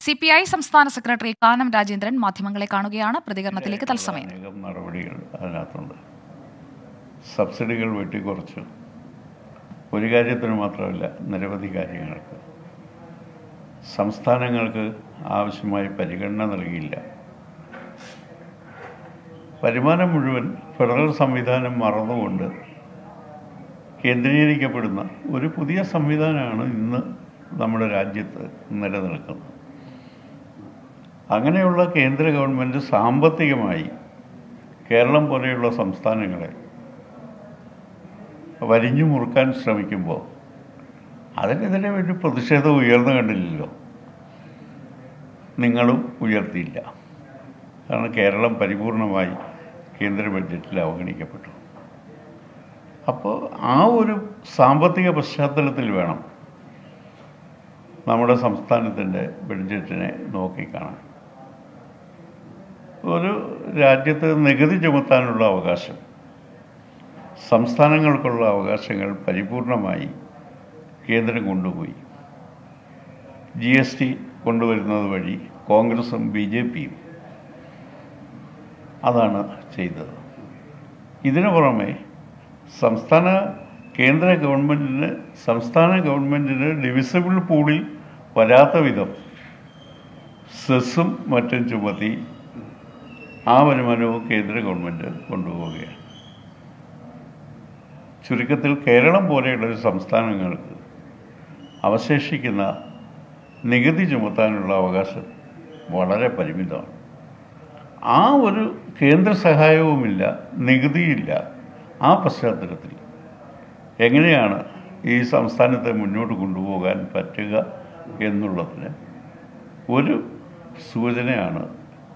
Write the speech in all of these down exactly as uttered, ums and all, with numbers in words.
C P I സംസ്ഥാന secretary Kanam Rajendran മാധ്യമങ്ങളെ കാണുകയാണ്. പ്രതികരണത്തിലേക്ക് തത്സമയം. നടപടികൾ അതിനകത്തുണ്ട്. സബ്സിഡികൾ വെട്ടിക്കുറച്ചു. ഒരു കാര്യത്തിന് മാത്രമല്ല, നിരവധി കാര്യങ്ങൾക്ക് സംസ്ഥാനങ്ങൾക്ക് ആവശ്യമായ പരിഗണന നൽകിയില്ല. വരുമാനം മുഴുവൻ ഫെഡറൽ സംവിധാനം മറന്നുകൊണ്ട് കേന്ദ്രീകരിക്കപ്പെടുന്ന ഒരു പുതിയ സംവിധാനമാണ് ഇന്ന് നമ്മുടെ രാജ്യത്ത് നിലനിൽക്കുന്നത്. അങ്ങനെയുള്ള കേന്ദ്ര ഗവൺമെൻറ് സാമ്പത്തികമായി കേരളം പോലെയുള്ള സംസ്ഥാനങ്ങളെ വരിഞ്ഞു മുറുക്കാൻ ശ്രമിക്കുമ്പോൾ അതിനെതിരെ ഒരു പ്രതിഷേധം ഉയർന്നു കണ്ടില്ലല്ലോ. നിങ്ങളും ഉയർത്തിയില്ല. കാരണം കേരളം പരിപൂർണമായി കേന്ദ്ര ബഡ്ജറ്റിൽ അവഗണിക്കപ്പെട്ടു. അപ്പോൾ ആ ഒരു സാമ്പത്തിക പശ്ചാത്തലത്തിൽ വേണം നമ്മുടെ സംസ്ഥാനത്തിൻ്റെ ബഡ്ജറ്റിനെ നോക്കിക്കാണാൻ. ഒരു രാജ്യത്ത് നികുതി ചുമത്താനുള്ള അവകാശം, സംസ്ഥാനങ്ങൾക്കുള്ള അവകാശങ്ങൾ പരിപൂർണമായി കേന്ദ്രം കൊണ്ടുപോയി. ജി എസ് ടി കൊണ്ടുവരുന്നത് വഴി കോൺഗ്രസും ബി ജെ പിയും അതാണ് ചെയ്തത്. ഇതിനു പുറമെ സംസ്ഥാന കേന്ദ്ര ഗവൺമെൻറ്റിന് സംസ്ഥാന ഗവൺമെൻറ്റിന് ഡിവിസിബിൾ പൂളിൽ വരാത്ത വിധം സെസ്സും മറ്റും ചുമത്തി ആ വരുമാനവും കേന്ദ്ര ഗവൺമെൻറ് കൊണ്ടുപോവുകയാണ്. ചുരുക്കത്തിൽ കേരളം പോലെയുള്ള സംസ്ഥാനങ്ങൾക്ക് അവശേഷിക്കുന്ന നികുതി ചുമത്താനുള്ള അവകാശം വളരെ പരിമിതമാണ്. ആ ഒരു കേന്ദ്ര സഹായവുമില്ല, നികുതിയില്ല. ആ പശ്ചാത്തലത്തിൽ എങ്ങനെയാണ് ഈ സംസ്ഥാനത്തെ മുന്നോട്ട് കൊണ്ടുപോകാൻ പറ്റുക എന്നുള്ളതിന് ഒരു സൂചനയാണ്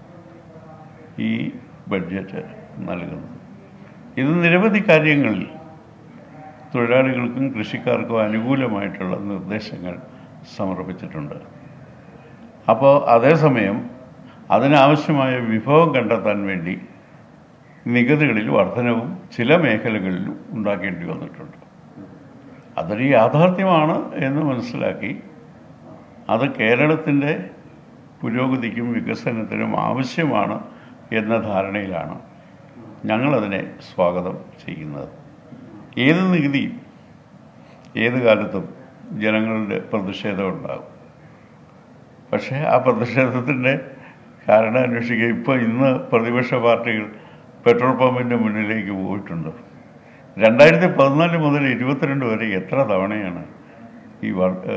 ഈ ബഡ്ജറ്റ് നൽകുന്നത്. ഇത് നിരവധി കാര്യങ്ങളിൽ തൊഴിലാളികൾക്കും കൃഷിക്കാർക്കും അനുകൂലമായിട്ടുള്ള നിർദ്ദേശങ്ങൾ സമർപ്പിച്ചിട്ടുണ്ട്. അപ്പോൾ അതേസമയം അതിനാവശ്യമായ വിഭവം കണ്ടെത്താൻ വേണ്ടി നികുതികളിൽ വർധനവും ചില മേഖലകളിലും ഉണ്ടാക്കേണ്ടി വന്നിട്ടുണ്ട്. അതൊരു യാഥാർത്ഥ്യമാണ് എന്ന് മനസ്സിലാക്കി അത് കേരളത്തിൻ്റെ പുരോഗതിക്കും വികസനത്തിനും ആവശ്യമാണ് എന്ന ധാരണയിലാണ് ഞങ്ങളതിനെ സ്വാഗതം ചെയ്യുന്നത്. ഏത് നികുതിയും ഏത് കാലത്തും ജനങ്ങളുടെ പ്രതിഷേധം ഉണ്ടാകും. പക്ഷേ ആ പ്രതിഷേധത്തിൻ്റെ കാരണം അന്വേഷിക്കുക. ഇപ്പോൾ ഇന്ന് പ്രതിപക്ഷ പാർട്ടികൾ പെട്രോൾ പമ്പിൻ്റെ മുന്നിലേക്ക് പോയിട്ടുണ്ട്. രണ്ടായിരത്തി പതിനാല് മുതൽ ഇരുപത്തിരണ്ട് വരെ എത്ര തവണയാണ് ഈ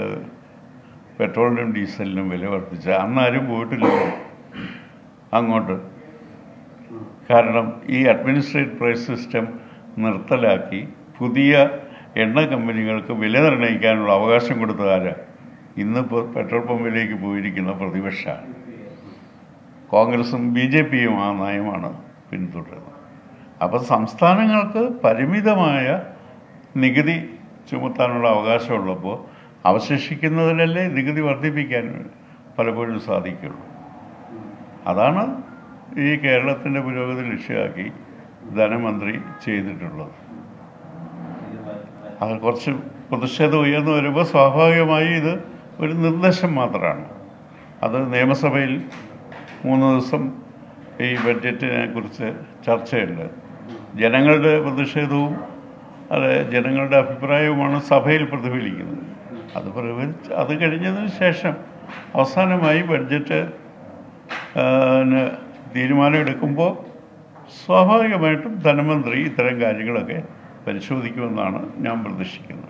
പെട്രോളിനും ഡീസലിനും വില വർദ്ധിച്ച? അന്നാരും പോയിട്ടില്ലല്ലോ അങ്ങോട്ട്. കാരണം ഈ അഡ്മിനിസ്ട്രേറ്റീവ് പ്രൈസ് സിസ്റ്റം നിർത്തലാക്കി പുതിയ എണ്ണ കമ്പനികൾക്ക് വില നിർണ്ണയിക്കാനുള്ള അവകാശം കൊടുത്തത് ആരാ? ഇന്നിപ്പോൾ പെട്രോൾ പമ്പിലേക്ക് പോയിരിക്കുന്ന പ്രതിപക്ഷമാണ്. കോൺഗ്രസും ബി ജെ പിയും ആ നയമാണ് പിന്തുടരുന്നത്. അപ്പോൾ സംസ്ഥാനങ്ങൾക്ക് പരിമിതമായ നികുതി ചുമത്താനുള്ള അവകാശമുള്ളപ്പോൾ അവശേഷിക്കുന്നതിലല്ലേ നികുതി വർദ്ധിപ്പിക്കാൻ പലപ്പോഴും സാധിക്കുള്ളൂ. അതാണ് ഈ കേരളത്തിൻ്റെ പുരോഗതി ലക്ഷ്യമാക്കി ധനമന്ത്രി ചെയ്തിട്ടുള്ളത്. അത് കുറച്ച് പ്രതിഷേധം ഉയർന്നു വരുമ്പോൾ സ്വാഭാവികമായി ഇത് ഒരു നിർദ്ദേശം മാത്രമാണ്. അത് നിയമസഭയിൽ മൂന്ന് ദിവസം ഈ ബഡ്ജറ്റിനെ കുറിച്ച് ചർച്ചയുണ്ട്. ജനങ്ങളുടെ പ്രതിഷേധവും അത് ജനങ്ങളുടെ അഭിപ്രായവുമാണ് സഭയിൽ പ്രതിഫലിക്കുന്നത്. അത് പ്രതിഫലിച്ച് അത് കഴിഞ്ഞതിന് ശേഷം അവസാനമായി ബഡ്ജറ്റ് തീരുമാനമെടുക്കുമ്പോൾ സ്വാഭാവികമായിട്ടും ധനമന്ത്രി ഇത്തരം കാര്യങ്ങളൊക്കെ പരിശോധിക്കുമെന്നാണ് ഞാൻ പ്രതീക്ഷിക്കുന്നത്.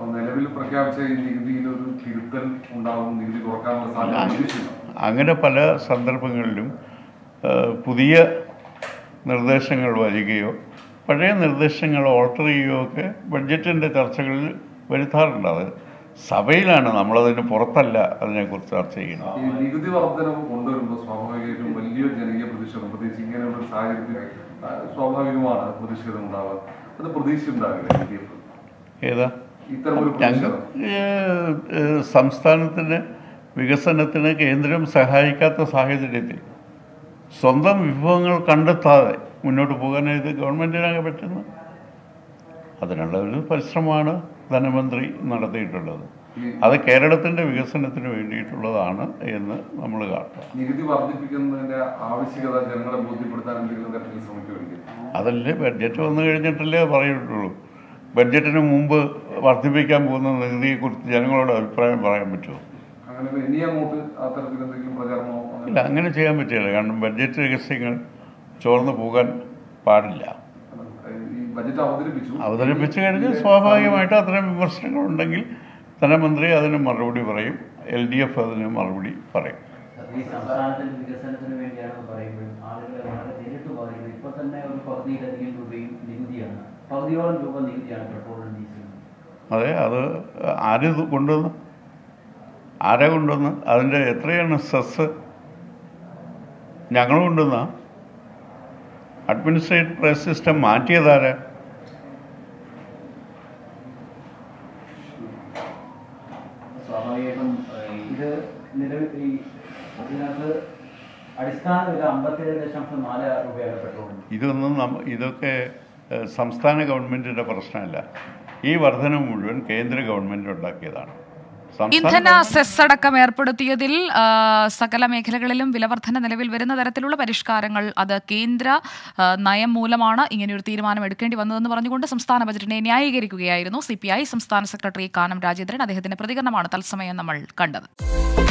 അങ്ങനെ പല സന്ദർഭങ്ങളിലും പുതിയ നിർദ്ദേശങ്ങൾ വരികയോ പഴയ നിർദ്ദേശങ്ങൾ ഓൾട്ടർ ചെയ്യുകയോ ഒക്കെ ബഡ്ജറ്റിൻ്റെ ചർച്ചകളിൽ വരുത്താറുണ്ട്. അത് സഭയിലാണ്, നമ്മളതിന് പുറത്തല്ല അതിനെക്കുറിച്ച് ചർച്ച ചെയ്യുന്നത്. നികുതി വർധനവ് കൊണ്ടുവരുമ്പോൾ സ്വാഭാവികമായിട്ടും വലിയ ജനകീയ പ്രതിഷേധം, പ്രത്യേകിച്ച് ഇങ്ങനെയുള്ള സാഹചര്യത്തിൽ സ്വാഭാവികമാണ് പ്രതിഷേധം ഉണ്ടാവുക. അത് പ്രതീക്ഷ ഉണ്ടാവില്ല. ഏതാ ഞങ്ങൾ സംസ്ഥാനത്തിന് വികസനത്തിന് കേന്ദ്രം സഹായിക്കാത്ത സാഹചര്യത്തിൽ സ്വന്തം വിഭവങ്ങൾ കണ്ടെത്താതെ മുന്നോട്ട് പോകാനായിട്ട് ഗവൺമെൻറ്റിനാകെ പറ്റുന്നു. അതിനുള്ള ഒരു പരിശ്രമമാണ് ധനമന്ത്രി നടത്തിയിട്ടുള്ളത്. അത് കേരളത്തിൻ്റെ വികസനത്തിന് വേണ്ടിയിട്ടുള്ളതാണ് എന്ന് നമ്മൾ കാണുക. നികുതി വർദ്ധിപ്പിക്കുന്നതിന്റെ ആവശ്യകത ജനങ്ങളെ ബോധ്യപ്പെടുത്താൻ എന്തെങ്കിലും തരത്തിൽ ശ്രമിക്കുമായിരിക്കും. അതല്ലേ ബഡ്ജറ്റ് വന്നു കഴിഞ്ഞിട്ടല്ലേ പറയുള്ളൂ. ബഡ്ജറ്റിന് മുമ്പ് വർദ്ധിപ്പിക്കാൻ പോകുന്ന നികുതിയെക്കുറിച്ച് ജനങ്ങളോട് അഭിപ്രായം പറയാൻ പറ്റുമോ? അങ്ങനെ ഇനി അങ്ങോട്ട് അത്തരത്തിൽ എന്തെങ്കിലും പ്രചാരണമോ? ഇല്ല, അങ്ങനെ ചെയ്യാൻ പറ്റില്ല. കാരണം ബഡ്ജറ്റ് രഹസ്യങ്ങൾ ചോർന്നു പോകാൻ പാടില്ല. ബജറ്റ് അവതരിപ്പിച്ചു അവതരിപ്പിച്ചു കഴിഞ്ഞാൽ സ്വാഭാവികമായിട്ടും അത്തരം വിമർശനങ്ങളുണ്ടെങ്കിൽ ധനമന്ത്രി അതിന് മറുപടി പറയും, എൽ ഡി എഫ് അതിന് മറുപടി പറയും. ഈ സംസ്ഥാനത്തിന്റെ വികസനത്തിന് വേണ്ടിയാണെന്ന് പറയുമ്പോഴും ആളുകളെ വളരെ നേരിട്ട് ബാധിക്കുന്നത് ഇപ്പോൾ തന്നെ ഒരു പകുതിയിലധികം രൂപയും നികുതിയാണ്. പകുതിയോളം രൂപ നികുതിയാണ് പെട്രോളിനും ഡീസലിനും. അതെ, അത് ആര് കൊണ്ടുവന്ന് ആരാ കൊണ്ടുവന്ന് അതിൻ്റെ എത്രയാണ് സെസ്? ഞങ്ങൾ കൊണ്ടുവന്ന അഡ്മിനിസ്ട്രേറ്റീവ് പ്രൈസ് സിസ്റ്റം മാറ്റിയതാരാ? സ്വാഭാവികമായിട്ടും ഇത് നിലവിൽ ഈ ഇതിനകത്ത് അടിസ്ഥാന വില അമ്പത്തേഴ് ദശാംശം നാല് ആറ് രൂപയാണ് പെട്രോളിന്. ഇതൊന്നും നമ്മ ഇതൊക്കെ സംസ്ഥാന ഗവൺമെൻറ്റിൻ്റെ പ്രശ്നമല്ല. ഈ വർധന മുഴുവൻ കേന്ദ്ര ഗവൺമെൻറ് ഉണ്ടാക്കിയതാണ്. ഇന്ധന സെസ് അടക്കം ഏർപ്പെടുത്തിയതിൽ സകല മേഖലകളിലും വിലവർധന നിലവിൽ വരുന്ന തരത്തിലുള്ള പരിഷ്കാരങ്ങൾ അത് കേന്ദ്ര നയം മൂലമാണ് ഇങ്ങനെയൊരു തീരുമാനം എടുക്കേണ്ടി വന്നതെന്ന് പറഞ്ഞുകൊണ്ട് സംസ്ഥാന ബജറ്റിനെ ന്യായീകരിക്കുകയായിരുന്നു സി പി ഐ സംസ്ഥാന സെക്രട്ടറി കാനം രാജേന്ദ്രൻ. അദ്ദേഹത്തിന്റെ പ്രതികരണമാണ് തത്സമയം നമ്മൾ കണ്ടത്.